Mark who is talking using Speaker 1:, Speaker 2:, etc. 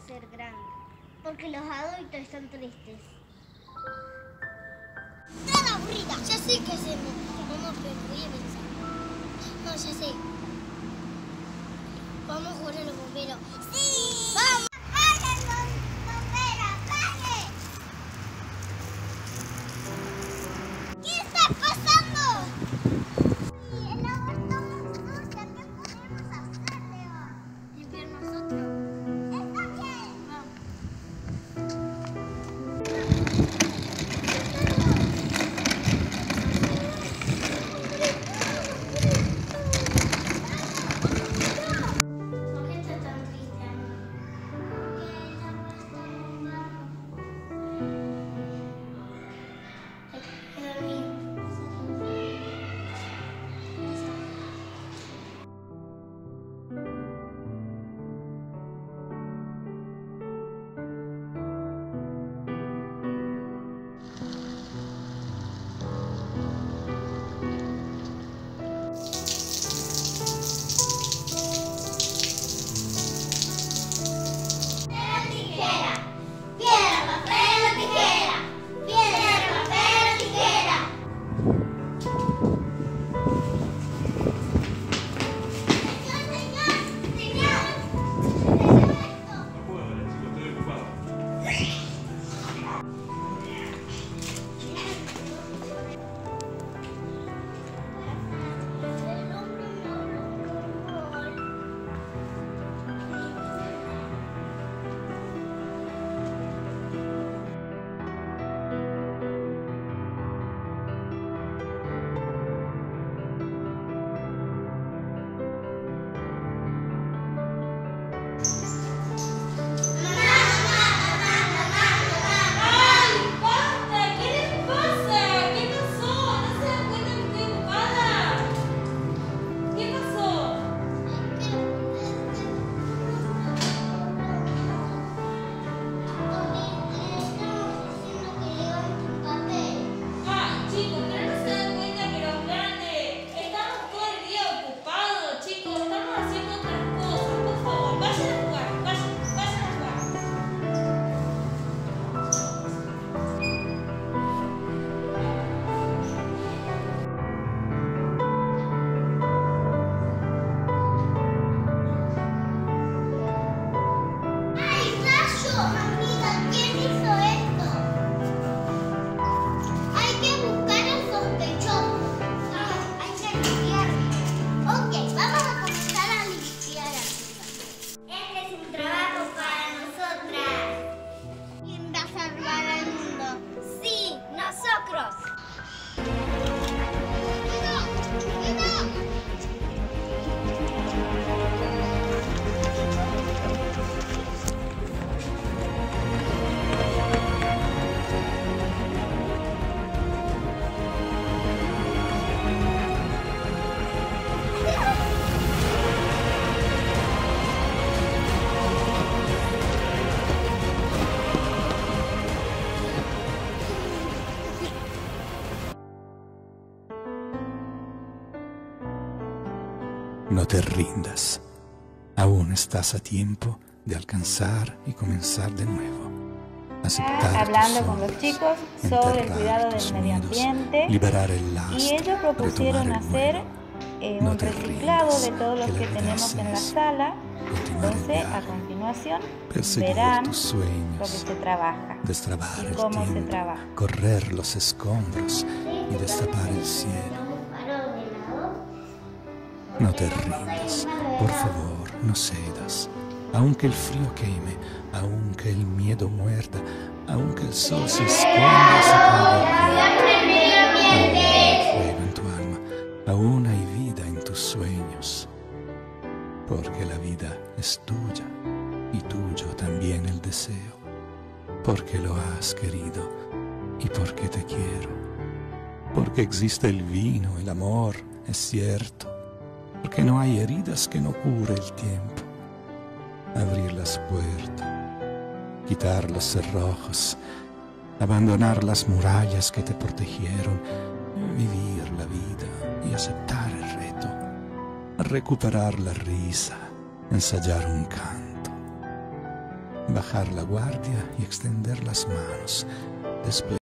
Speaker 1: ser grande, porque los adultos están tristes.
Speaker 2: ¡Tan aburrida! Ya sé qué hacemos. Mamá, pero voy a pensar. No, ya sé. Vamos a jugar a los bomberos. ¡Sí! ¡Vamos! ¡Apaguen los bomberos! ¡Apaguen! ¿Qué está pasando? Sí, el agua está muy sucia. ¿Qué podemos hacer, Leo? Limpiar nosotros. ¡Está bien! Vamos. ¿Por qué estás tan triste, Ana? Porque el agua está bombando. He dormido. Piedra, papel o tijera. Piedra, papel o tijera. Señor.
Speaker 3: No puedo ahora, chicos, estoy ocupado.
Speaker 4: No te rindas. Aún estás a tiempo de alcanzar y comenzar de nuevo. Aceptar
Speaker 5: Hablando
Speaker 4: tus
Speaker 5: con los
Speaker 4: sombras,
Speaker 5: chicos sobre el
Speaker 4: enterrar
Speaker 5: cuidado
Speaker 4: tus
Speaker 5: del medio
Speaker 4: miedos,
Speaker 5: ambiente,
Speaker 4: liberar el lastre,
Speaker 5: y ellos propusieron
Speaker 4: retomar el
Speaker 5: hacer
Speaker 4: vuelo. No
Speaker 5: un
Speaker 4: te
Speaker 5: reciclado
Speaker 4: rindas,
Speaker 5: de todos los
Speaker 4: que la
Speaker 5: que
Speaker 4: vida
Speaker 5: tenemos
Speaker 4: es
Speaker 5: en la
Speaker 4: eso.
Speaker 5: sala.
Speaker 4: Continuar el
Speaker 5: Entonces, a
Speaker 4: viaje,
Speaker 5: continuación,
Speaker 4: perseguir
Speaker 5: verán
Speaker 4: tus
Speaker 5: lo
Speaker 4: sueños,
Speaker 5: que se trabaja
Speaker 4: destrabar
Speaker 5: y
Speaker 4: el
Speaker 5: cómo se
Speaker 4: tiempo,
Speaker 5: trabaja.
Speaker 4: correr los escombros y destapar el cielo. No te rindas, por favor, no cedas. Aunque el frío queme, aunque el miedo muerda, aunque el sol se esconda, se apague el viento. Aún hay fuego en tu alma, aún hay vida en tus sueños. Porque la vida es tuya y tuyo también el deseo. Porque lo has querido y porque te quiero. Porque existe el vino, el amor, es cierto. Porque no hay heridas que no cure el tiempo. Abrir las puertas, quitar los cerrojos, abandonar las murallas que te protegieron, vivir la vida y aceptar el reto, recuperar la risa, ensayar un canto. bajar la guardia y extender las manos, desplegar